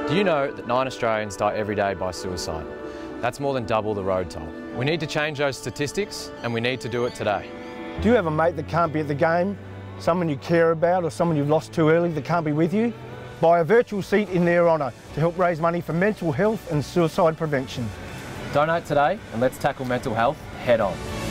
Do you know that 9 Australians die every day by suicide? That's more than double the road toll. We need to change those statistics, and we need to do it today. Do you have a mate that can't be at the game, someone you care about or someone you've lost too early that can't be with you? Buy a virtual seat in their honour to help raise money for mental health and suicide prevention. Donate today and let's tackle mental health head on.